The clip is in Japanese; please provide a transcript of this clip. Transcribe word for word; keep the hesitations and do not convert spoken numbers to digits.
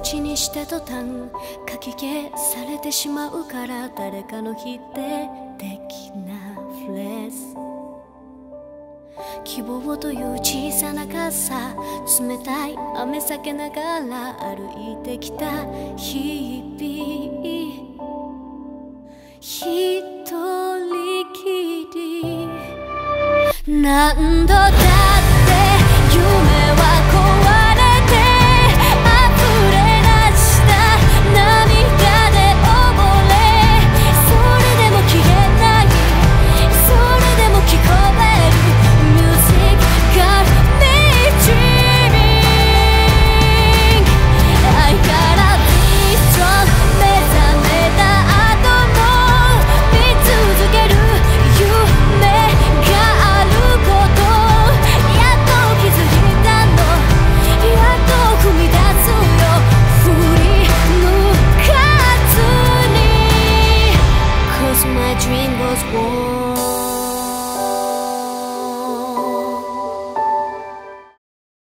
口にした途端かき消されてしまうから、誰かの否定的なフレーズ、希望という小さな傘、冷たい雨避けながら歩いてきた日々、一人きり。何度だって夢は壊れて溢れ出した涙で溺れ、それでも消えない、それでも聞こえるミュージックが導く。愛からビーストロング、目覚めた後も見続ける夢があること、やっと気づいたの、やっと踏み出すよ、振り向かずに Cause my dream goes on